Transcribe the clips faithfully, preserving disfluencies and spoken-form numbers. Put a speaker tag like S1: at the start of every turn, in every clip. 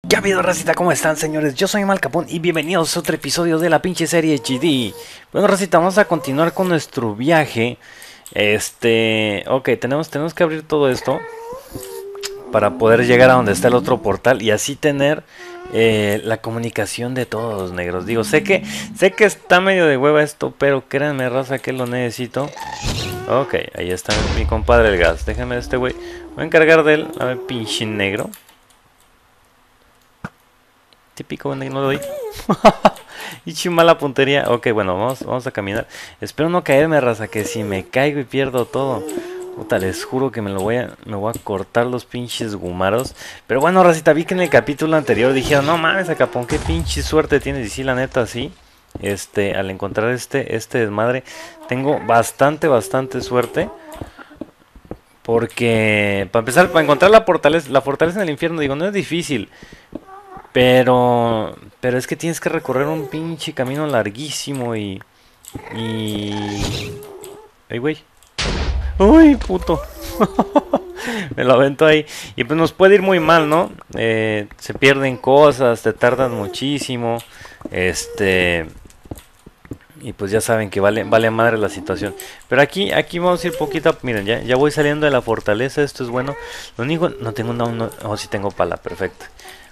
S1: ¿Qué ha habido, racita? ¿Cómo están, señores? Yo soy Malcapón y bienvenidos a otro episodio de la pinche serie H D. Bueno, racita, vamos a continuar con nuestro viaje. Este... Ok, tenemos, tenemos que abrir todo esto para poder llegar a donde está el otro portal y así tener eh, la comunicación de todos los negros. Digo, sé que, sé que está medio de hueva esto, pero créanme, raza, que lo necesito. Ok, ahí está mi compadre el gas. Déjenme este güey. Voy a encargar de él. A ver, pinche negro. Típico, no lo doy. Y mala puntería. Ok, bueno, vamos, vamos a caminar. Espero no caerme, raza, que si me caigo y pierdo todo. Puta, les juro que me lo voy a, me voy a cortar los pinches gumaros. Pero bueno, racita, vi que en el capítulo anterior dijeron, no mames, Acapón, qué pinche suerte tienes. Y sí, la neta, sí. Este, al encontrar este, este desmadre, tengo bastante, bastante suerte. Porque, para empezar, para encontrar la fortaleza, la fortaleza en el infierno, digo, no es difícil. Pero, pero es que tienes que recorrer un pinche camino larguísimo y... Y... ¡Ay, güey! ¡Uy, puto! Me lo avento ahí. Y pues nos puede ir muy mal, ¿no? Eh, se pierden cosas, te tardan muchísimo. Este... Y pues ya saben que vale, vale madre la situación. Pero aquí, aquí vamos a ir poquito. Miren, ya, ya voy saliendo de la fortaleza. Esto es bueno. Lo único, no tengo una... No, oh, sí tengo pala, perfecto.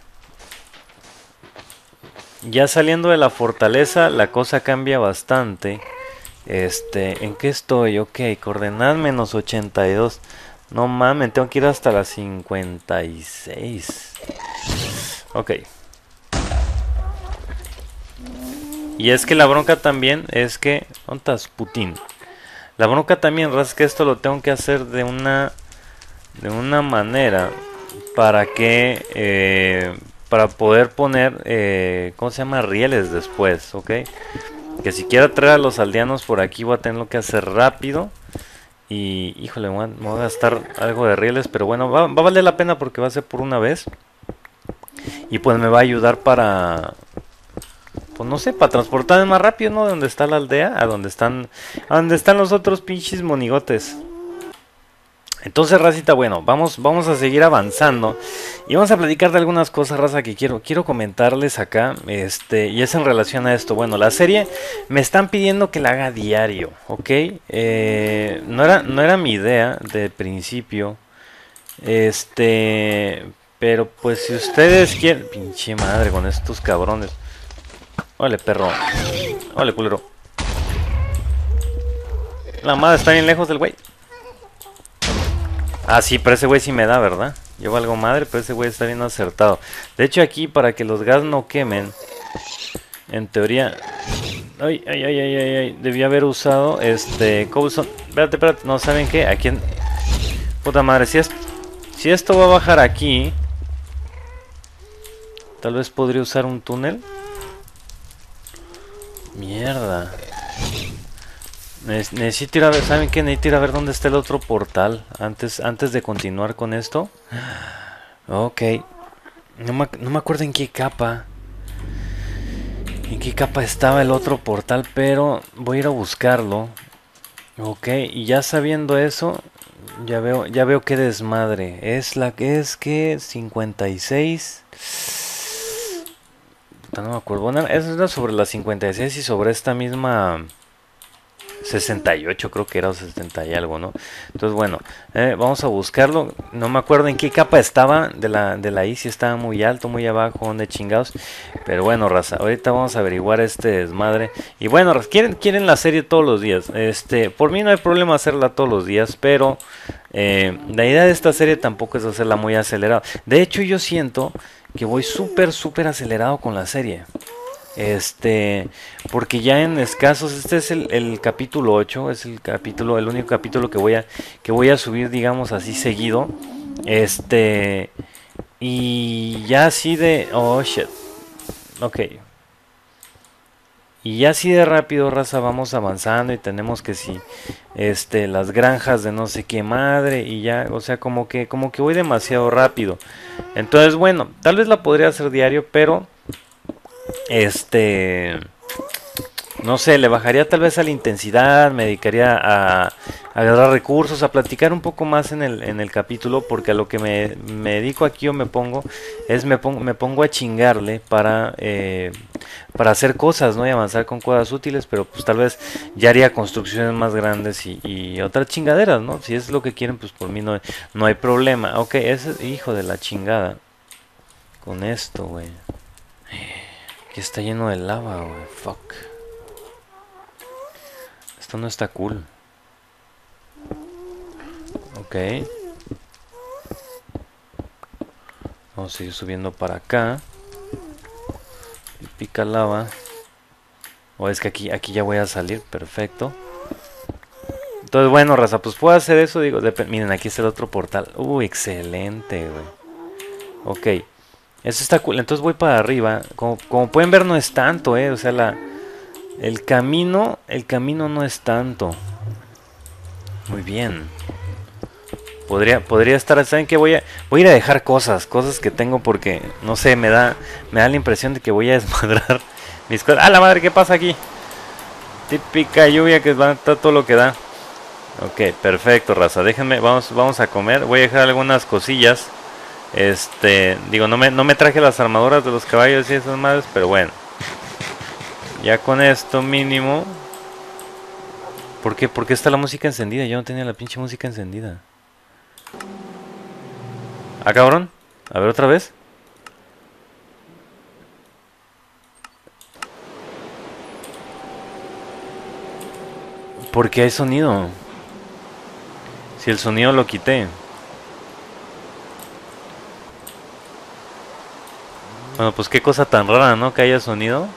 S1: Ya saliendo de la fortaleza, la cosa cambia bastante. Este, ¿en qué estoy? Ok, coordenadas menos ochenta y dos. No mames, tengo que ir hasta las cincuenta y seis. Ok. Y es que la bronca también es que... ¿Dónde estás, Putin? La bronca también, es que esto lo tengo que hacer de una... De una manera para que... Eh, para poder poner, eh, ¿cómo se llama? Rieles después, ¿ok? Que si quiero traer a los aldeanos por aquí voy a tener que hacer rápido. Y, híjole, me voy, a, me voy a gastar algo de rieles, pero bueno, va, va a valer la pena porque va a ser por una vez. Y pues me va a ayudar para, pues no sé, para transportar más rápido, ¿no? De donde está la aldea a donde están, a donde están los otros pinches monigotes. Entonces, racita, bueno, vamos, vamos a seguir avanzando y vamos a platicar de algunas cosas, raza, que quiero, quiero comentarles acá, este, y es en relación a esto. Bueno, la serie me están pidiendo que la haga diario, ¿ok? Eh, no era, no era mi idea de principio, este, pero pues si ustedes quieren, pinche madre con estos cabrones. Órale, perro, órale, culero. La madre está bien lejos del güey. Ah, sí, pero ese güey sí me da, ¿verdad? Yo valgo madre, pero ese güey está bien acertado. De hecho, aquí, para que los gas no quemen, en teoría... Ay, ay, ay, ay, ay, ay. Debía haber usado, este... Cobblestone. Espérate, espérate. No, ¿saben qué? Aquí en... Puta madre, si, es... si esto va a bajar aquí... Tal vez podría usar un túnel. Mierda. Necesito ir a ver, ¿saben qué? Necesito ir a ver dónde está el otro portal antes, antes de continuar con esto. Ok. No me, no me acuerdo en qué capa. En qué capa estaba el otro portal, pero voy a ir a buscarlo. Ok, y ya sabiendo eso, ya veo, ya veo qué desmadre. Es la que es que cincuenta y seis. No me acuerdo. Bueno, eso era sobre la cincuenta y seis y sobre esta misma... sesenta y ocho creo que era, o sesenta y algo, ¿no? Entonces, bueno, eh, vamos a buscarlo. No me acuerdo en qué capa estaba de la, de la I, si estaba muy alto, muy abajo, donde chingados. Pero bueno, raza, ahorita vamos a averiguar este desmadre. Y bueno, quieren, quieren la serie todos los días. Este, por mí no hay problema hacerla todos los días, pero eh, la idea de esta serie tampoco es hacerla muy acelerada. De hecho, yo siento que voy súper, súper acelerado con la serie. Este, porque ya en escasos, este es el, el capítulo ocho, es el capítulo, el único capítulo que voy a, que voy a subir, digamos así, seguido. Este, y ya así de, oh shit, ok. Y ya así de rápido, raza, vamos avanzando y tenemos que sí, este, las granjas de no sé qué madre y ya, o sea, como que, como que voy demasiado rápido. Entonces, bueno, tal vez la podría hacer diario, pero... Este... no sé, le bajaría tal vez a la intensidad, me dedicaría a, a agarrar recursos, a platicar un poco más en el, en el capítulo, porque a lo que me, me dedico aquí o me pongo, es me pongo, me pongo a chingarle para, eh, para hacer cosas, ¿no? Y avanzar con cosas útiles, pero pues tal vez ya haría construcciones más grandes y, y otras chingaderas, ¿no? Si es lo que quieren, pues por mí no, no hay problema. Ok, ese hijo de la chingada. Con esto, güey. Que está lleno de lava, güey. Fuck. Esto no está cool. Ok. Vamos a seguir subiendo para acá. Y pica lava. O oh, es que aquí, aquí ya voy a salir. Perfecto. Entonces, bueno, raza, pues puedo hacer eso. Digo, miren, aquí está el otro portal. Uy, excelente, güey. Ok. Eso está cool. Entonces voy para arriba. Como, como pueden ver, no es tanto, eh. O sea, la... El camino, el camino no es tanto. Muy bien. Podría, podría estar, ¿saben qué? Voy a, voy a ir a dejar cosas, cosas que tengo porque, no sé, me da, me da la impresión de que voy a desmadrar mis cosas. ¡Ah, la madre! ¿Qué pasa aquí? Típica lluvia que va a estar todo lo que da. Ok, perfecto, raza. Déjenme, vamos, vamos a comer. Voy a dejar algunas cosillas. Este, digo, no me, no me traje las armaduras de los caballos y esas madres, pero bueno. Ya con esto mínimo. ¿Por qué? ¿Por qué está la música encendida? Yo no tenía la pinche música encendida. Ah, cabrón. A ver otra vez. ¿Por qué hay sonido? Si el sonido lo quité. Bueno, pues qué cosa tan rara, ¿no? Que haya sonido.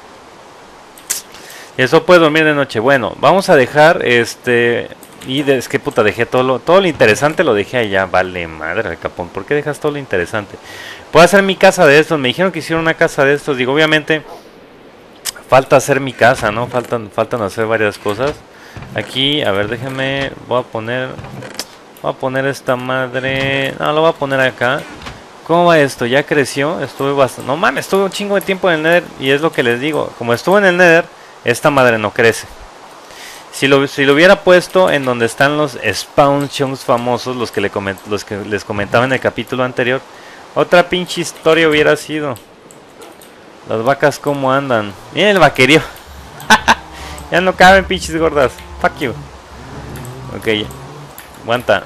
S1: Eso puede dormir de noche. Bueno, vamos a dejar este... Y de, es que puta, dejé todo lo, todo lo interesante lo dejé allá. Vale, madre, el capón. ¿Por qué dejas todo lo interesante? Puedo hacer mi casa de estos. Me dijeron que hicieron una casa de estos. Digo, obviamente, falta hacer mi casa, ¿no? Faltan, faltan hacer varias cosas. Aquí, a ver, déjenme... Voy a poner... Voy a poner esta madre... No, lo voy a poner acá. ¿Cómo va esto? ¿Ya creció? Estuve bastante... No mames, estuve un chingo de tiempo en el Nether. Y es lo que les digo. Como estuve en el Nether, esta madre no crece. Si lo, si lo hubiera puesto en donde están los spawn chunks famosos, los que, le coment, los que les comentaba en el capítulo anterior, otra pinche historia hubiera sido. Las vacas cómo andan. Miren el vaquerío. Ya no caben pinches gordas. Fuck you. Ok, aguanta.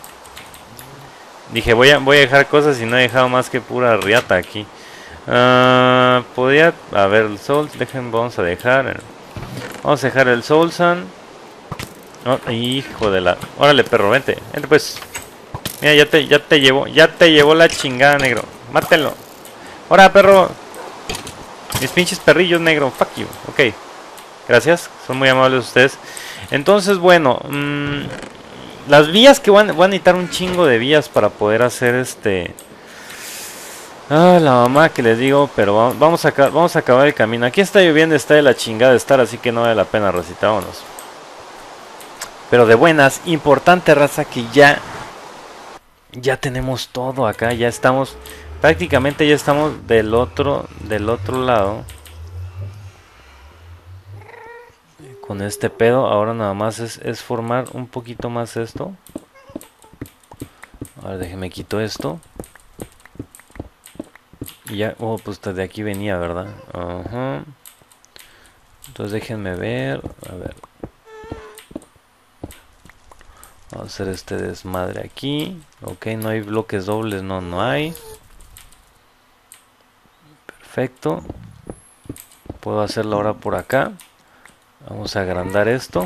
S1: Dije voy a, voy a dejar cosas y no he dejado más que pura riata aquí. Uh, podría... A ver, el Soul, dejen, vamos a dejar... Vamos a dejar el Soul Sun. Oh, hijo de la... Órale, perro, vente. Vente pues. Mira, ya te, ya te llevó. Ya te llevó la chingada, negro. Mátelo. Ahora, perro. Mis pinches perrillos, negro. Fuck you. Ok. Gracias. Son muy amables ustedes. Entonces, bueno. Mmm, las vías que van... Van a necesitar un chingo de vías para poder hacer este... Ah, la mamá que les digo, pero vamos, vamos, a, vamos a acabar el camino. Aquí está lloviendo, está de la chingada de estar, así que no vale la pena, racita, vámonos. Pero de buenas, importante, raza, que ya ya tenemos todo acá, ya estamos, prácticamente ya estamos del otro, del otro lado. Con este pedo, ahora nada más es, es formar un poquito más esto. Ahora déjeme quito esto. Y ya, oh, pues de aquí venía, ¿verdad? Ajá. Entonces déjenme ver, a ver. Vamos a hacer este desmadre aquí. Ok, no hay bloques dobles, no, no hay. Perfecto. Puedo hacerlo ahora por acá. Vamos a agrandar esto.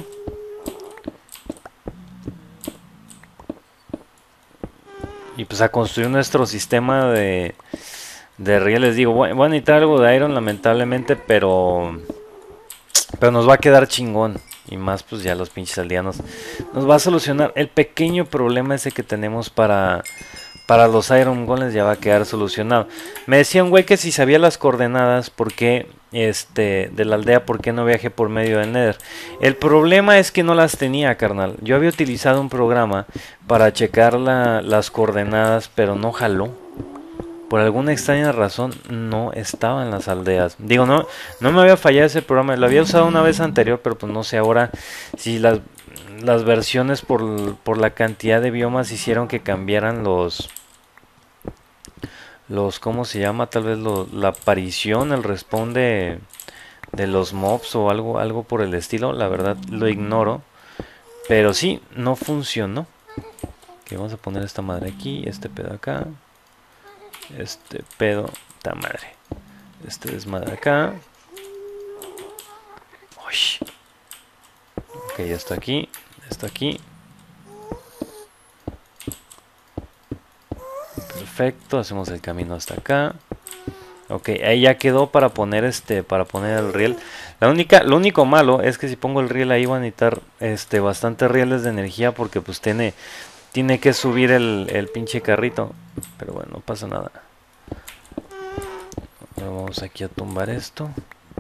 S1: Y pues a construir nuestro sistema de, de rieles. Digo, voy a necesitar algo de iron lamentablemente, pero... Pero nos va a quedar chingón. Y más pues ya los pinches aldeanos nos va a solucionar el pequeño problema ese que tenemos para para los Iron Golems. Ya va a quedar solucionado. Me decía un güey que si sabía las coordenadas, ¿por qué este de la aldea, por qué no viajé por medio del Nether? El problema es que no las tenía, carnal. Yo había utilizado un programa para checar la, las coordenadas, pero no jaló. por alguna extraña razón no estaba en las aldeas. Digo, no, no me había fallado ese programa, lo había usado una vez anterior, pero pues no sé ahora si las, las versiones por, por la cantidad de biomas hicieron que cambiaran los, los, ¿cómo se llama? Tal vez lo, la aparición, el respawn de, de los mobs o algo, algo por el estilo. La verdad lo ignoro, pero sí, no funcionó. Que vamos a poner esta madre aquí, este pedo acá, este pedo, esta madre, este desmadre acá. Uy. Ok, ya está aquí, está aquí. Perfecto, hacemos el camino hasta acá. Ok, ahí ya quedó para poner este, para poner el riel. La única, lo único malo es que si pongo el riel ahí va a necesitar este bastantes rieles de energía porque pues tiene, tiene que subir el, el pinche carrito. Pero bueno, no pasa nada. Ahora vamos aquí a tumbar esto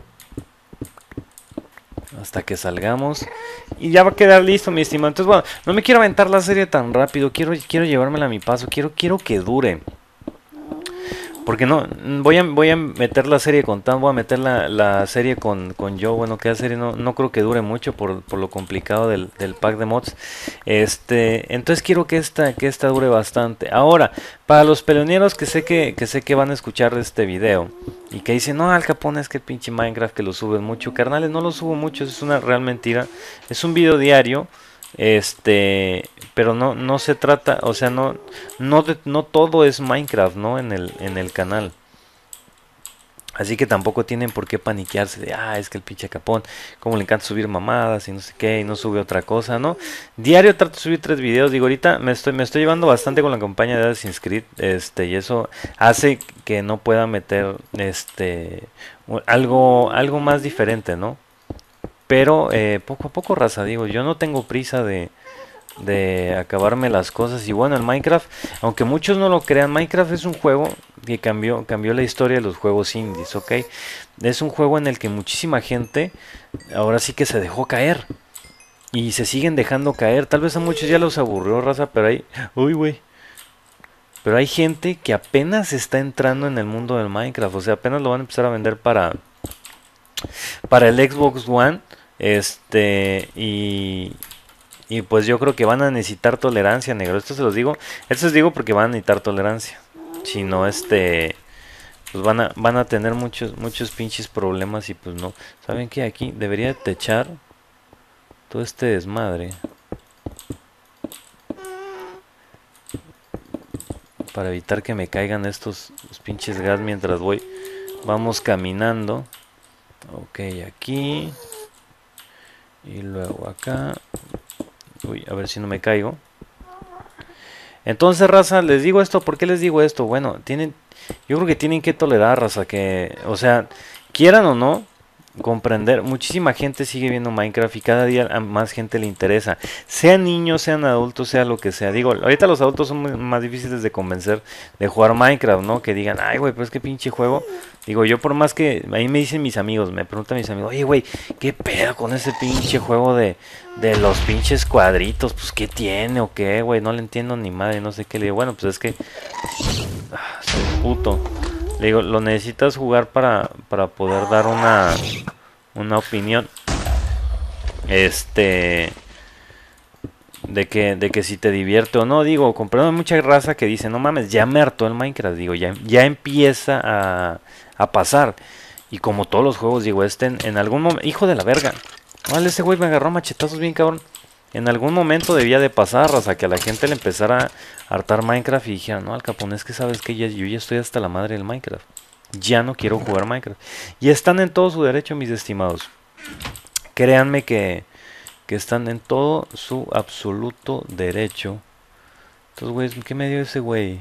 S1: hasta que salgamos y ya va a quedar listo, mi estimado. Entonces bueno, no me quiero aventar la serie tan rápido, quiero, quiero llevármela a mi paso, quiero, quiero que dure. Porque no, voy a, voy a meter la serie con Tan, voy a meter la, la serie con, con Joe. Bueno, que la serie no, no creo que dure mucho por, por lo complicado del, del pack de mods. Este, entonces quiero que esta, que esta dure bastante. Ahora, para los peleoneros que sé que, que sé que van a escuchar este video y que dicen, no, Al Capone es que el pinche Minecraft que lo suben mucho. Carnales, no lo subo mucho, es una real mentira. Es un video diario. Este, pero no, no se trata, o sea, no, no, de, no todo es Minecraft, ¿no? En el, en el canal. Así que tampoco tienen por qué paniquearse de, ah, es que el pinche Capón, como le encanta subir mamadas y no sé qué, y no sube otra cosa, ¿no? Diario trato de subir tres videos, digo, ahorita me estoy, me estoy llevando bastante con la campaña de Assassin's Creed, este, y eso hace que no pueda meter, este, algo, algo más diferente, ¿no? Pero eh, poco a poco, raza, digo, yo no tengo prisa de, de acabarme las cosas. Y bueno, el Minecraft, aunque muchos no lo crean, Minecraft es un juego que cambió, cambió la historia de los juegos indies, ¿ok? Es un juego en el que muchísima gente ahora sí que se dejó caer. Y se siguen dejando caer. Tal vez a muchos ya los aburrió, raza, pero hay... Uy, güey. Pero hay gente que apenas está entrando en el mundo del Minecraft. O sea, apenas lo van a empezar a vender para... Para el Xbox One. Este, y, y pues yo creo que van a necesitar tolerancia, negro. Esto se los digo, esto les digo porque van a necesitar tolerancia. Si no, este, pues van a, van a tener muchos, muchos pinches problemas y pues no. ¿Saben qué? Aquí debería techar todo este desmadre para evitar que me caigan estos los pinches gas mientras voy. Vamos caminando. Ok, aquí. Y luego acá. Uy, a ver si no me caigo. Entonces, raza, les digo esto. ¿Por qué les digo esto? Bueno, tienen, yo creo que tienen que tolerar, raza, que, o sea, quieran o no, comprender. Muchísima gente sigue viendo Minecraft y cada día a más gente le interesa. Sean niños, sean adultos, sea lo que sea. Digo, ahorita los adultos son muy, más difíciles de convencer de jugar Minecraft, ¿no? Que digan, ay, güey, pero es que pinche juego. Digo, yo por más que... Ahí me dicen mis amigos, me preguntan mis amigos, oye, güey, ¿qué pedo con ese pinche juego de, de los pinches cuadritos? Pues, ¿qué tiene o qué, güey? No le entiendo ni madre, no sé qué. Le digo, bueno, pues es que... Ah, soy puto. Le digo, lo necesitas jugar para, para poder dar una, una opinión. Este... De que, de que si te divierte o no. Digo, comprendo mucha raza que dice, no mames, ya me hartó el Minecraft. Digo, ya, ya empieza a, a pasar. Y como todos los juegos, digo, este en, en algún momento... Hijo de la verga. Vale, ese güey me agarró machetazos bien cabrón. En algún momento debía de pasar, raza, que a la gente le empezara a hartar Minecraft y dijera, no, Al Capone, es que sabes que ya, yo ya estoy hasta la madre del Minecraft. Ya no quiero jugar Minecraft. Y están en todo su derecho, mis estimados. Créanme que... que están en todo su absoluto derecho. Entonces, güey, ¿qué me dio ese güey?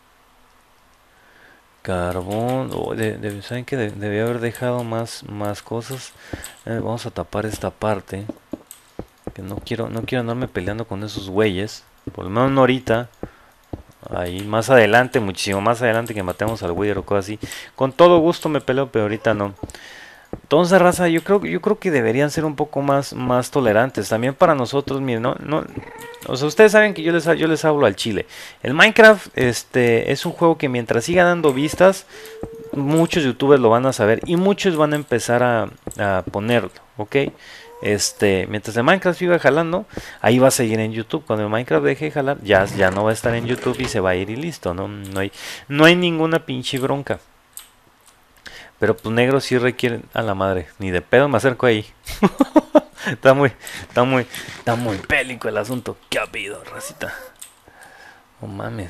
S1: Carbón. Oh, de, de, ¿saben que de, debía haber dejado más, más cosas? Eh, vamos a tapar esta parte. Que no quiero, no quiero andarme peleando con esos güeyes. Por lo menos no ahorita. Ahí más adelante, muchísimo más adelante que matemos al güey o cosas así. Con todo gusto me peleo, pero ahorita no. Entonces, raza, yo creo, yo creo que deberían ser un poco más, más tolerantes. También para nosotros, miren, no, no, o sea, ustedes saben que yo les, yo les hablo al chile. El Minecraft, este, es un juego que mientras siga dando vistas, muchos youtubers lo van a saber y muchos van a empezar a, a ponerlo, ¿ok? Este, mientras el Minecraft siga jalando, ahí va a seguir en YouTube. Cuando el Minecraft deje de jalar, ya, ya no va a estar en YouTube y se va a ir y listo, ¿no? No hay, no hay ninguna pinche bronca. Pero pues negro sí requieren a la madre. Ni de pedo me acerco ahí. Está muy, está muy, está muy pélico el asunto. ¿Qué ha habido, racita? Oh mames.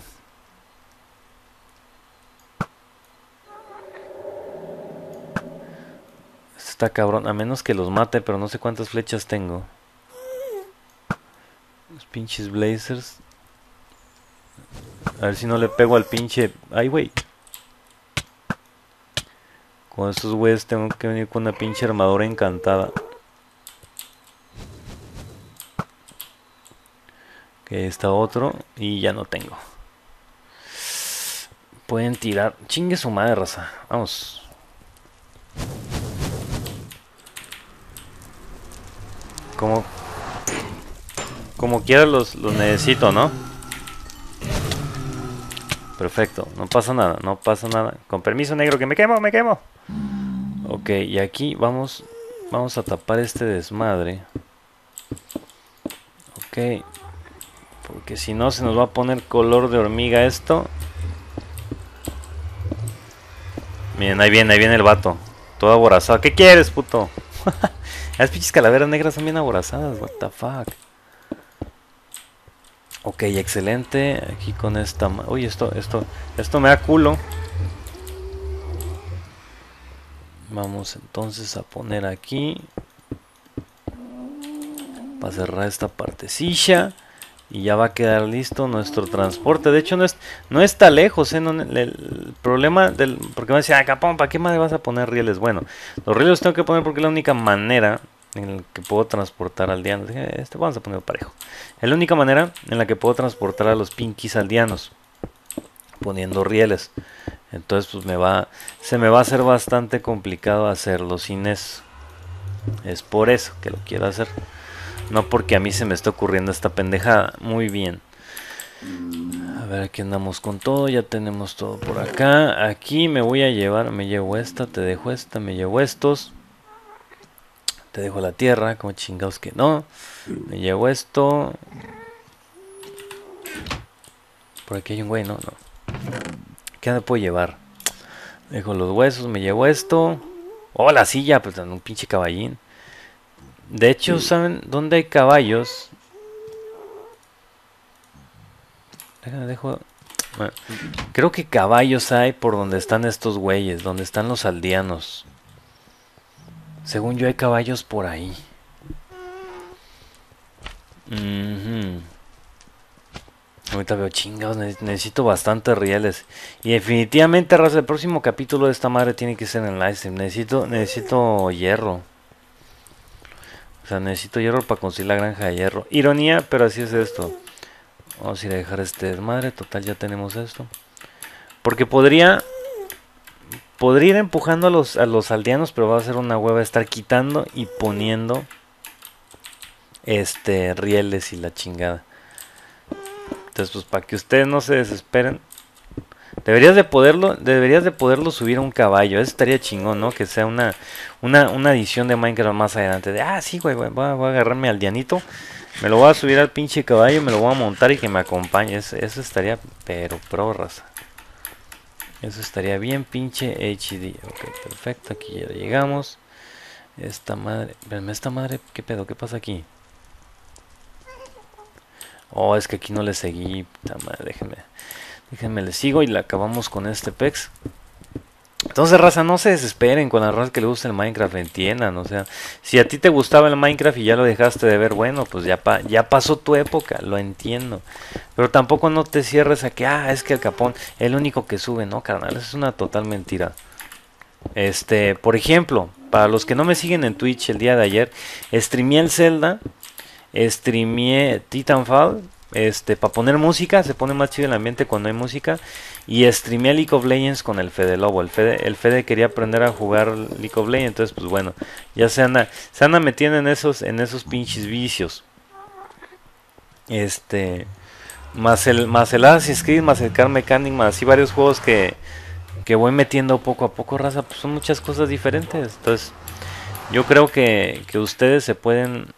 S1: Está cabrón, a menos que los mate, pero no sé cuántas flechas tengo. Los pinches blazers. A ver si no le pego al pinche... Ay, güey. Con estos güeyes tengo que venir con una pinche armadura encantada. Ok, está otro. Y ya no tengo. Pueden tirar... Chingue su madre, raza. Vamos. Como... Como quiera los, los necesito, ¿no? Perfecto, no pasa nada, no pasa nada. Con permiso, negro, que me quemo, me quemo. Ok, y aquí vamos, vamos a tapar este desmadre. Ok, porque si no se nos va a poner color de hormiga esto. Miren, ahí viene, ahí viene el vato. Todo aborazado. ¿Qué quieres, puto? Las pinches calaveras negras son bien aborazadas, what the fuck. Ok, excelente. Aquí con esta... Uy, esto, esto, esto me da culo. Vamos entonces a poner aquí. Para cerrar esta partecilla. Y ya va a quedar listo nuestro transporte. De hecho, no, es, no está lejos, ¿eh? No, el, el problema del... Porque me decía, ah, capón, ¿para qué más vas a poner rieles? Bueno, los rieles los tengo que poner porque es la única manera en la que puedo transportar aldeanos. Este vamos a poner parejo. Es la única manera en la que puedo transportar a los pinkies aldeanos. Poniendo rieles. Entonces, pues me va... Se me va a hacer bastante complicado hacerlo sin eso. Es por eso que lo quiero hacer. No porque a mí se me está ocurriendo esta pendejada. Muy bien. A ver, aquí andamos con todo. Ya tenemos todo por acá. Aquí me voy a llevar. Me llevo esta, te dejo esta, me llevo estos. Te dejo la tierra. Como chingados que no. Me llevo esto. Por aquí hay un güey, ¿no? No. ¿Qué me puedo llevar? Dejo los huesos, me llevo esto. Oh, la silla, pues un pinche caballín. De hecho, ¿saben dónde hay caballos? Déjame, dejo... Bueno, creo que caballos hay por donde están estos güeyes, donde están los aldeanos. Según yo hay caballos por ahí. Uh-huh. Ahorita veo chingados, necesito bastantes rieles. Y definitivamente, raza, el próximo capítulo de esta madre tiene que ser en livestream. Necesito, necesito hierro. O sea, necesito hierro para conseguir la granja de hierro. Ironía, pero así es esto. Vamos a ir a dejar este desmadre. Total, ya tenemos esto. Porque podría... Podría ir empujando a los, a los aldeanos, pero va a ser una hueva estar quitando y poniendo... Este, rieles y la chingada. Entonces, pues para que ustedes no se desesperen, deberías de poderlo, deberías de poderlo subir a un caballo. Eso estaría chingón, ¿no? Que sea una, una, una edición de Minecraft más adelante. De, ah, sí, güey, güey, voy a, voy a agarrarme al dianito, me lo voy a subir al pinche caballo, me lo voy a montar y que me acompañe. Eso, eso estaría, pero pro, raza. Eso estaría bien pinche H D. Ok, perfecto, aquí ya llegamos. Esta madre, venme, esta madre, ¿qué pedo? ¿Qué pasa aquí? Oh, es que aquí no le seguí. Puta madre, déjenme. Déjenme le sigo y la acabamos con este pex. Entonces, raza, no se desesperen con la raza que le gusta el Minecraft, entiendan. O sea, si a ti te gustaba el Minecraft y ya lo dejaste de ver, bueno, pues ya, pa ya pasó tu época, lo entiendo. Pero tampoco no te cierres a que, ah, es que el Capón es el único que sube, ¿no, carnal? Eso es una total mentira. Este, por ejemplo, para los que no me siguen en Twitch el día de ayer, streameé el Zelda. Streameé Titanfall este, para poner música, se pone más chido el ambiente cuando hay música. Y streamé League of Legends con el Fede Lobo. El Fede, el Fede quería aprender a jugar League of Legends, entonces pues bueno, ya se anda, se anda metiendo en esos, en esos pinches vicios. Este, más el, más el Assassin's Creed, más el Car Mechanic, más así varios juegos que, que voy metiendo poco a poco, raza, pues son muchas cosas diferentes. Entonces, yo creo que, que ustedes se pueden,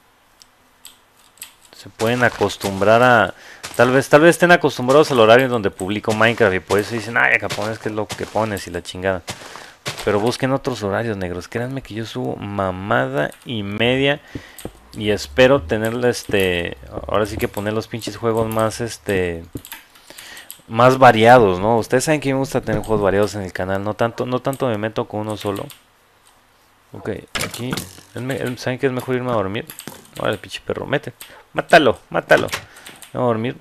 S1: se pueden acostumbrar a, tal vez, tal vez estén acostumbrados al horario en donde publico Minecraft y por eso dicen, ay, acá pones que es lo que pones y la chingada. Pero busquen otros horarios, negros. Créanme que yo subo mamada y media. Y espero tenerle este. Ahora sí que poner los pinches juegos más este. Más variados, ¿no? Ustedes saben que me gusta tener juegos variados en el canal. No tanto, no tanto me meto con uno solo. Ok, aquí. ¿Saben que es mejor irme a dormir? Ahora el pinche perro, mete. Mátalo, mátalo. Vamos a dormir.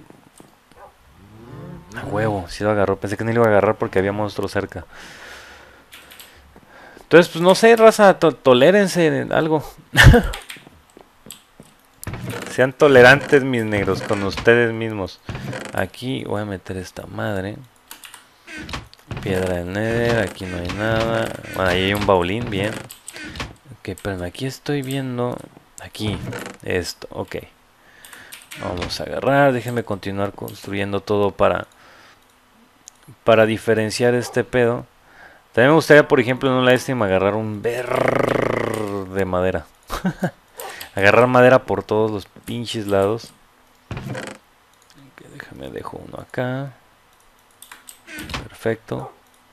S1: A huevo, si lo agarró. Pensé que no lo iba a agarrar porque había monstruos cerca. Entonces, pues no sé, raza, to tolérense algo. Sean tolerantes, mis negros, con ustedes mismos. Aquí voy a meter esta madre. Piedra de nether, aquí no hay nada. Bueno, ahí hay un baulín, bien. Ok, pero aquí estoy viendo. Aquí, esto, ok. Vamos a agarrar, déjenme continuar construyendo todo para Para diferenciar este pedo. También me gustaría, por ejemplo, en un livestream agarrar un ver de madera. Agarrar madera por todos los pinches lados. Okay, déjame dejo uno acá. Perfecto.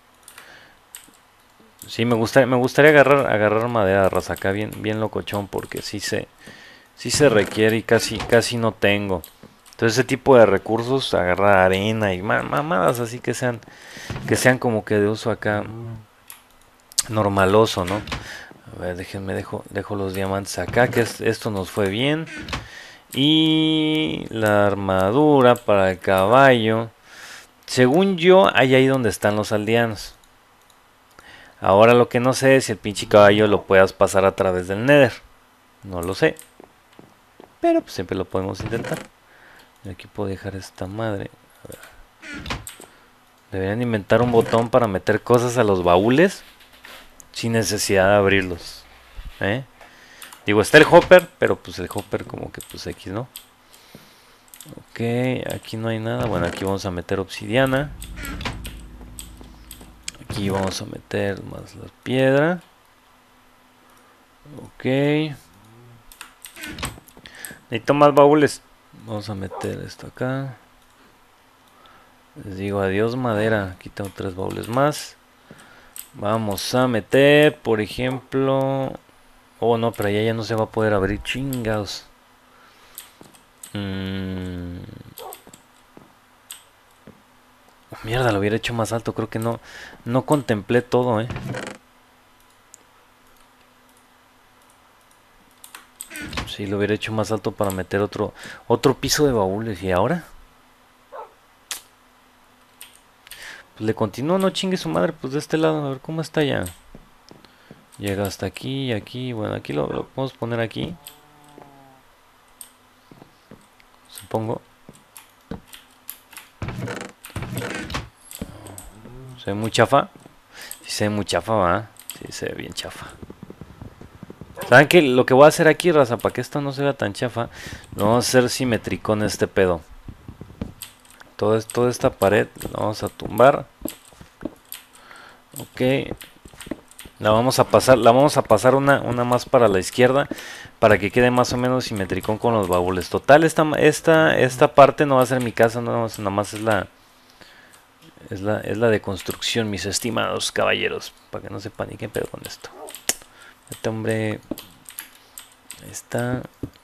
S1: Sí, me gustaría, me gustaría agarrar, agarrar madera, raza, acá bien, bien locochón, porque sí se, sí se requiere y casi, casi no tengo. Entonces ese tipo de recursos, agarrar arena y mamadas así que sean, que sean como que de uso acá normaloso, ¿no? A ver, déjenme, dejo, dejo los diamantes acá, que es, esto nos fue bien. Y la armadura para el caballo. Según yo, hay ahí donde están los aldeanos. Ahora lo que no sé es si el pinche caballo lo puedas pasar a través del Nether. No lo sé. Pero pues siempre lo podemos intentar. Aquí puedo dejar esta madre. A ver. Deberían inventar un botón para meter cosas a los baúles sin necesidad de abrirlos. ¿Eh? Digo, está el hopper, pero pues el hopper como que pues X, ¿no? Ok, aquí no hay nada. Bueno, aquí vamos a meter obsidiana. Aquí vamos a meter más la piedra. Ok. Necesito más baúles. Vamos a meter esto acá. Les digo adiós madera. Aquí tengo tres baúles más. Vamos a meter, por ejemplo... Oh, no, pero allá ya no se va a poder abrir. Chingados. Mm. Oh, mierda, lo hubiera hecho más alto. Creo que no, no contemplé todo, eh. Sí, lo hubiera hecho más alto para meter otro, otro piso de baúles. ¿Y ahora? Pues le continúo, no chingue su madre. Pues de este lado, a ver cómo está ya. Llega hasta aquí y aquí. Bueno, aquí lo, lo podemos poner aquí. Supongo. ¿Se ve muy chafa? Sí se ve muy chafa, ¿va? Sí se ve bien chafa. ¿Saben qué? Lo que voy a hacer aquí, raza, para que esto no se vea tan chafa, lo vamos a hacer simétrico en este pedo. Todo, toda esta pared la vamos a tumbar. Ok. La vamos a pasar, la vamos a pasar una, una más para la izquierda para que quede más o menos simétrico con los baúles. Total, esta, esta, esta parte no va a ser mi casa, no, nada más es la, es la es la de construcción, mis estimados caballeros, para que no se paniquen pero con esto. Este hombre, ahí está.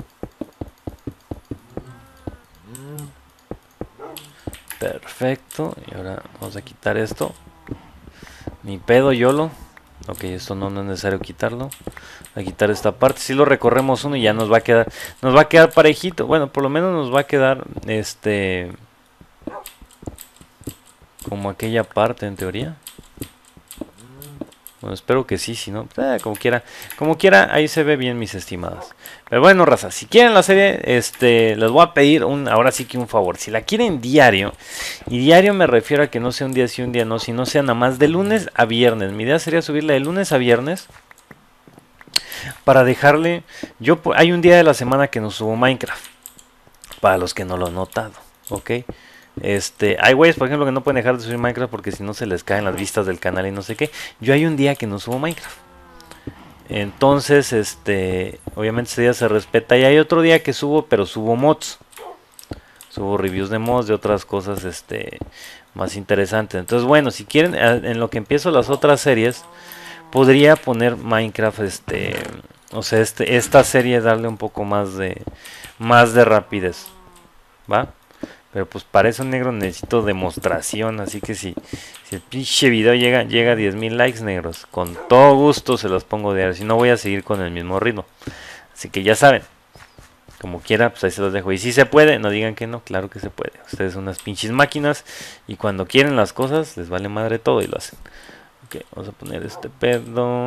S1: Perfecto, y ahora vamos a quitar esto. Ni pedo, YOLO. Ok, esto no, no es necesario quitarlo. A quitar esta parte. Si lo recorremos uno y ya nos va a quedar. Nos va a quedar parejito. Bueno, por lo menos nos va a quedar este. Como aquella parte en teoría. Bueno, espero que sí, si no, eh, como quiera, como quiera, ahí se ve bien, mis estimadas. Pero bueno, raza, si quieren la serie, este, les voy a pedir un, ahora sí que un favor. Si la quieren diario, y diario me refiero a que no sea un día sí, un día no, sino sea nada más de lunes a viernes. Mi idea sería subirla de lunes a viernes para dejarle, yo, hay un día de la semana que no subo Minecraft, para los que no lo han notado, ¿ok? Este, hay güeyes, por ejemplo, que no pueden dejar de subir Minecraft porque si no se les caen las vistas del canal y no sé qué. Yo hay un día que no subo Minecraft. Entonces, este, obviamente ese día se respeta. Y hay otro día que subo, pero subo mods. Subo reviews de mods, de otras cosas, este, más interesantes. Entonces, bueno, si quieren, en lo que empiezo las otras series, podría poner Minecraft, este, o sea, este, esta serie darle un poco más de, más de rapidez, ¿va? Pero pues para eso, negro, necesito demostración. Así que si, si el pinche video llega, llega a diez mil likes, negros, con todo gusto se los pongo diario. Si no, voy a seguir con el mismo ritmo. Así que ya saben, como quiera, pues ahí se los dejo. Y si se puede, no digan que no, claro que se puede. Ustedes son unas pinches máquinas y cuando quieren las cosas les vale madre todo y lo hacen. Ok, vamos a poner este pedo.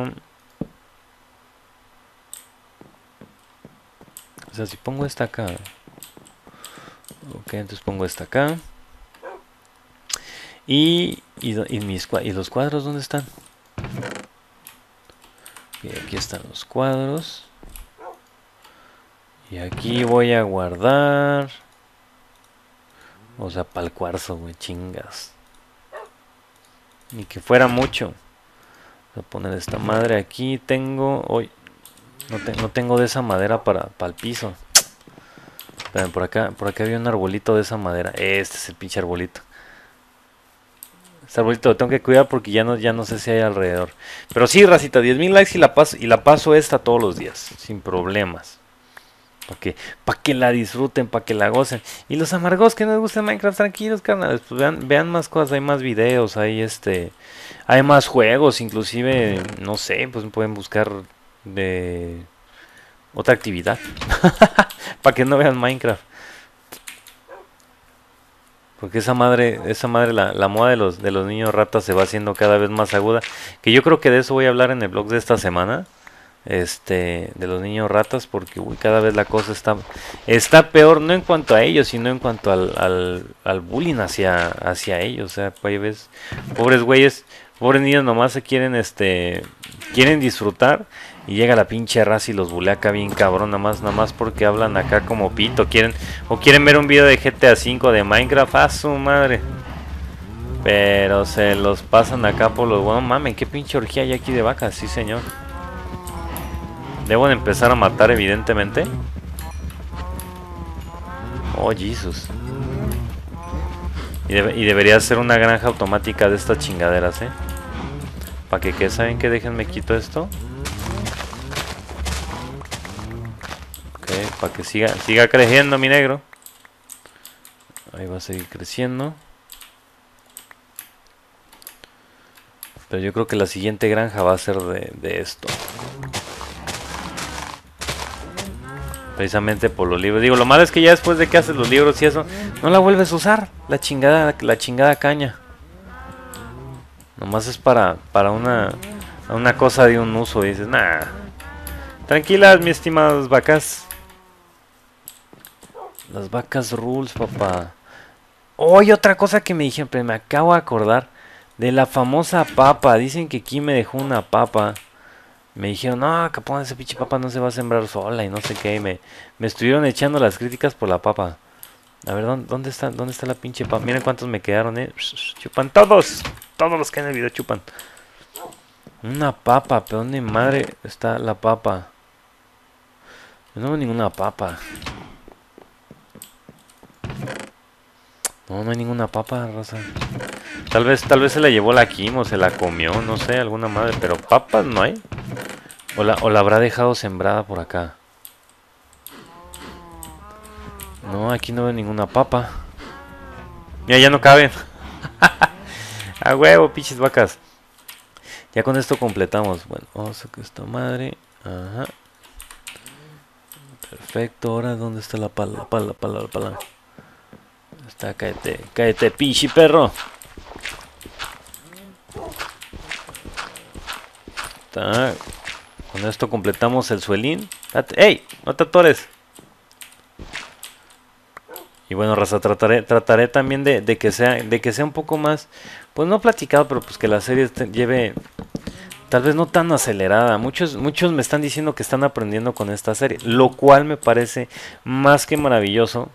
S1: O sea, si pongo esta acá. Ok, entonces pongo esta acá. Y, y, y, mis, ¿y los cuadros dónde están? Okay, aquí están los cuadros. Y aquí voy a guardar. O sea, para el cuarzo, güey, chingas. Ni que fuera mucho. Voy a poner esta madre aquí. Tengo. Hoy no, te, no tengo de esa madera para, para el piso. Esperen, por acá, por acá había un arbolito de esa madera. Este es el pinche arbolito. Este arbolito lo tengo que cuidar porque ya no, ya no sé si hay alrededor. Pero sí, racita, diez mil likes y la paso, y la paso esta todos los días. Sin problemas. Para que, pa que la disfruten, para que la gocen. Y los amargos que no les gusta Minecraft, tranquilos, carnales. Pues vean, vean más cosas, hay más videos, hay este. Hay más juegos, inclusive, no sé, pues pueden buscar de otra actividad. Para que no vean Minecraft. Porque esa madre, esa madre, la, la moda de los, de los niños ratas se va haciendo cada vez más aguda. Que yo creo que de eso voy a hablar en el blog de esta semana. Este, de los niños ratas, porque uy, cada vez la cosa está, está peor, no en cuanto a ellos, sino en cuanto al, al, al bullying hacia, hacia ellos. O sea, pues, ves, pobres güeyes, pobres niños nomás se quieren, este, quieren disfrutar. Y llega la pinche raza y los bulea acá bien cabrón, nada más, nada más porque hablan acá como pito. Quieren, o quieren ver un video de G T A cinco de Minecraft, a su madre. Pero se los pasan acá por los... Bueno, mames, qué pinche orgía hay aquí de vacas, sí señor. Debo de empezar a matar, evidentemente. Oh, Jesus. Y, debe, y debería ser una granja automática de estas chingaderas, ¿eh? Para que, ¿qué saben que déjenme quito esto? Para que siga, siga creciendo mi negro. Ahí va a seguir creciendo. Pero yo creo que la siguiente granja va a ser de, de esto. Precisamente por los libros. Digo, lo malo es que ya después de que haces los libros y eso, no la vuelves a usar. La chingada, la chingada caña. Nomás es para, para una, una cosa de un uso. Y dices, nah. Tranquilas, mis estimadas vacas. Las vacas rules, papá. Oh, y otra cosa que me dijeron, pero me acabo de acordar de la famosa papa. Dicen que aquí me dejó una papa. Me dijeron, no, capón, ese pinche papa no se va a sembrar sola y no sé qué. Y me, me estuvieron echando las críticas por la papa. A ver, ¿dónde, dónde está dónde está la pinche papa? Miren cuántos me quedaron, eh. Chupan todos. Todos los que en el video chupan. Una papa, pero ¿dónde madre está la papa? No veo ninguna papa. No, no hay ninguna papa, raza. Tal vez, tal vez se la llevó la Kim o se la comió, no sé, alguna madre. Pero papas no hay. O la, o la habrá dejado sembrada por acá. No, aquí no veo ninguna papa. Mira, ya no caben. A huevo, pinches vacas. Ya con esto completamos. Bueno, vamos a sacar esta madre. Ajá. Perfecto, ahora ¿dónde está la pala? La pala, la pala, la pala. Está, cállate, cállate, pinche perro. está. Con esto completamos el suelín. ¡Ey! ¡No te atores! Y bueno, raza, trataré, trataré también de, de que sea de que sea un poco más, pues no platicado, pero pues que la serie te lleve, tal vez no tan acelerada. Muchos, muchos me están diciendo que están aprendiendo con esta serie, lo cual me parece más que maravilloso.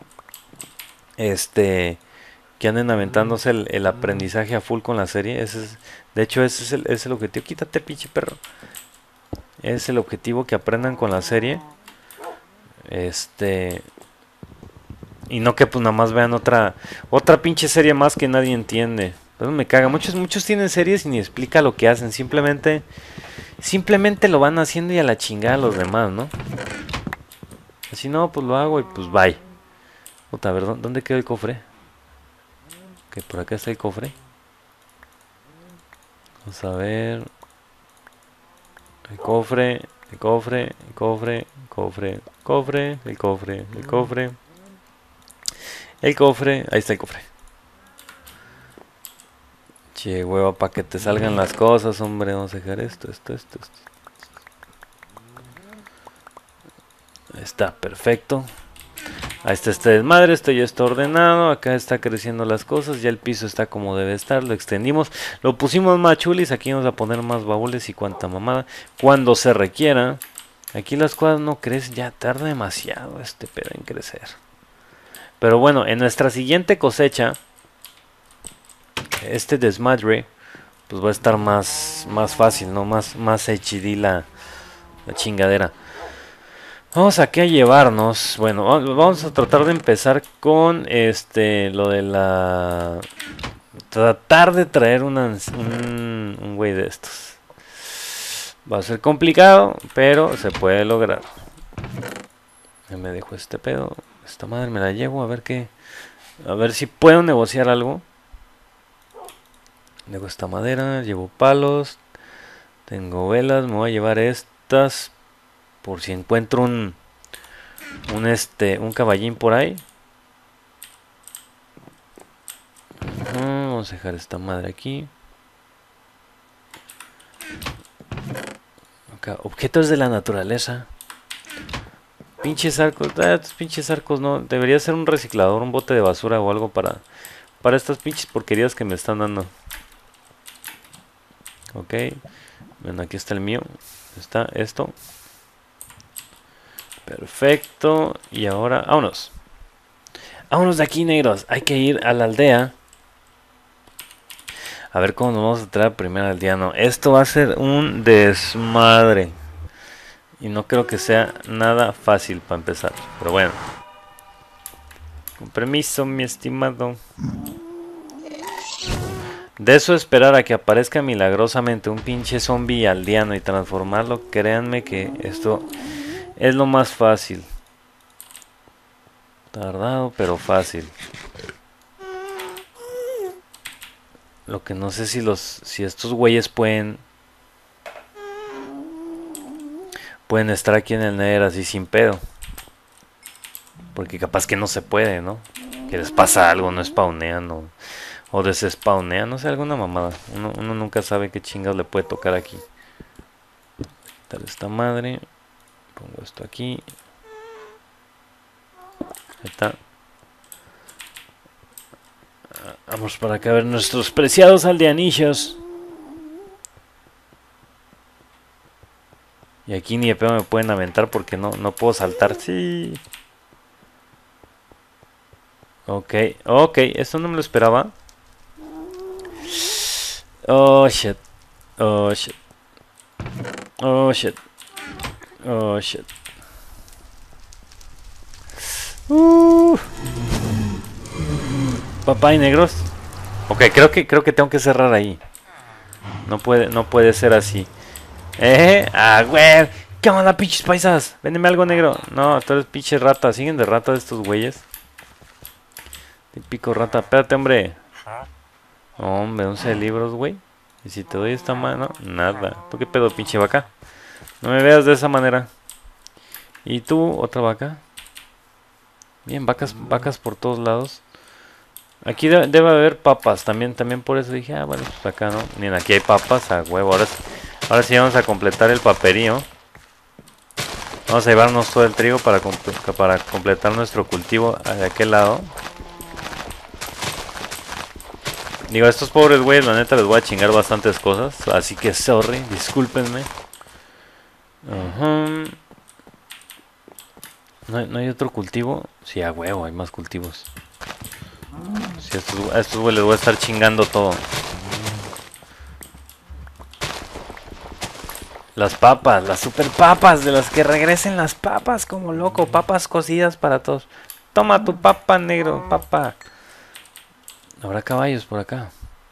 S1: Este, que anden aventándose el, el aprendizaje a full con la serie. Ese es, de hecho, ese es el, ese es el objetivo. Quítate, pinche perro. Ese es el objetivo, que aprendan con la serie. Este... Y no que pues nada más vean otra otra pinche serie más que nadie entiende. Entonces me caga. Muchos muchos tienen series y ni explica lo que hacen. Simplemente simplemente lo van haciendo y a la chingada a los demás, ¿no? Así no, pues lo hago y pues bye. Puta, a ver, ¿dónde quedó el cofre? Que por acá está el cofre. Vamos a ver. El cofre, el cofre, el cofre, el cofre, cofre, el cofre, el cofre. El cofre, ahí está el cofre. Che, hueva, para que te salgan las cosas, hombre. Vamos a dejar esto, esto, esto, esto. Ahí está, perfecto. Ahí está este desmadre, esto ya está ordenado. Acá está creciendo las cosas, ya el piso está como debe estar. Lo extendimos, lo pusimos más chulis. Aquí vamos a poner más baúles y cuanta mamada cuando se requiera. Aquí las cosas no crecen, ya tarda demasiado este pedo en crecer. Pero bueno, en nuestra siguiente cosecha, este desmadre, pues va a estar más, más fácil, ¿no? Más, más H D la, la chingadera. Vamos aquí a llevarnos, bueno, vamos a tratar de empezar con este, lo de la... Tratar de traer una, un, un güey de estos. Va a ser complicado, pero se puede lograr. Ya me dejo este pedo. Esta madre me la llevo, a ver qué. A ver si puedo negociar algo. Dejo esta madera, llevo palos. Tengo velas, me voy a llevar estas. Por si encuentro un. Un este. Un caballín por ahí. Uh, vamos a dejar esta madre aquí. Acá, objetos de la naturaleza. Pinches arcos, ah, estos pinches arcos no, debería ser un reciclador, un bote de basura o algo para para estas pinches porquerías que me están dando. Ok, bueno, aquí está el mío, está esto. Perfecto, y ahora, vámonos. Vámonos de aquí, negros, hay que ir a la aldea. A ver cómo nos vamos a traer primero al aldeano. Esto va a ser un desmadre. Y no creo que sea nada fácil para empezar. Pero bueno. Con permiso, mi estimado. De eso esperar a que aparezca milagrosamente un pinche zombie aldeano y transformarlo, créanme que esto es lo más fácil. Tardado, pero fácil. Lo que no sé si los si estos güeyes pueden pueden estar aquí en el Nether así sin pedo. Porque capaz que no se puede, ¿no? Que les pasa algo, no spawnean o, o desespawnean, no sé, alguna mamada. Uno, uno nunca sabe qué chingas le puede tocar aquí. Quitar esta madre. Pongo esto aquí. Ahí está. Vamos para acá a ver nuestros preciados aldeanillos. Y aquí ni de pedo me pueden aventar porque no, no puedo saltar. Sí. Ok, ok, esto no me lo esperaba. Oh shit. Oh shit. Oh shit. Oh shit. Uh. Papá y negros. Ok, creo que creo que tengo que cerrar ahí. No puede, no puede ser así. Eh, ah, güey. ¿Qué onda, pinches paisas? Véndeme algo, negro. No, tú eres pinche rata. Siguen de rata estos güeyes. Típico rata. Espérate, hombre. Hombre, once libros, güey. Y si te doy esta mano, nada. ¿Tú qué pedo, pinche vaca? No me veas de esa manera. Y tú, otra vaca. Bien, vacas, vacas por todos lados. Aquí debe, debe haber papas también, también por eso dije, ah, bueno, pues acá no. Miren, aquí hay papas, a huevo. Ahora sí, Ahora sí vamos a completar el paperío. Vamos a llevarnos todo el trigo para, comple para completar nuestro cultivo de aquel lado. Digo, a estos pobres güeyes, la neta les voy a chingar bastantes cosas. Así que sorry, discúlpenme. Uh-huh. ¿No, ¿No hay otro cultivo? Sí, a huevo, hay más cultivos. Sí, a estos, a estos güeyes les voy a estar chingando todo. Las papas, las super papas, de las que regresen las papas como loco. Papas cocidas para todos. Toma tu papa, negro, papa. ¿Habrá caballos por acá?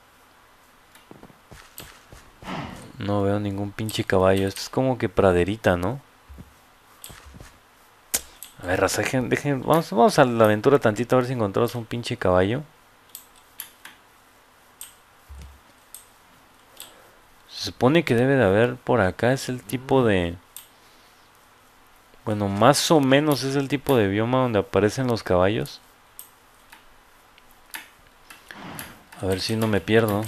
S1: No veo ningún pinche caballo. Esto es como que praderita, ¿no? A ver, raza, dejen, dejen, vamos, vamos a la aventura tantito a ver si encontramos un pinche caballo. Se supone que debe de haber por acá. Es el tipo de... Bueno, más o menos es el tipo de bioma donde aparecen los caballos. A ver si no me pierdo.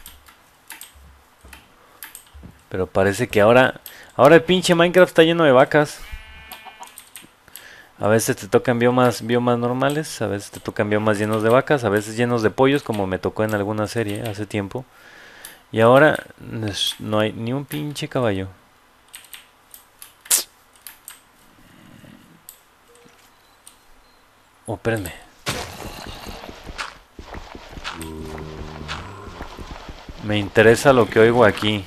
S1: Pero parece que ahora... Ahora el pinche Minecraft está lleno de vacas. A veces te tocan biomas, biomas normales, a veces te tocan biomas llenos de vacas, a veces llenos de pollos, como me tocó en alguna serie hace tiempo. Y ahora no hay ni un pinche caballo. Oh, espérenme. Me interesa lo que oigo aquí.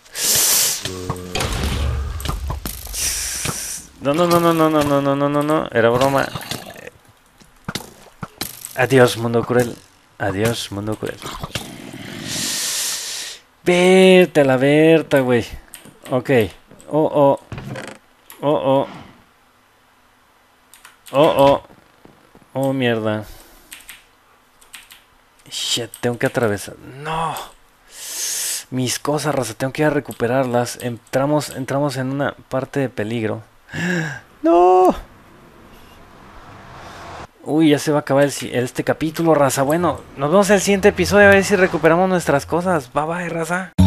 S1: No, no, no, no, no, no, no, no, no, no, no, era broma. Adiós, mundo cruel. Adiós, mundo cruel. Vete a la Berta, güey. Ok. Oh, oh. Oh, oh. Oh, oh. Oh, mierda. Shit, tengo que atravesar. No. Mis cosas, raza, tengo que ir a recuperarlas. Entramos, entramos en una parte de peligro. No. Uy, ya se va a acabar el, este capítulo, raza. Bueno, nos vemos en el siguiente episodio a ver si recuperamos nuestras cosas. Bye bye, raza.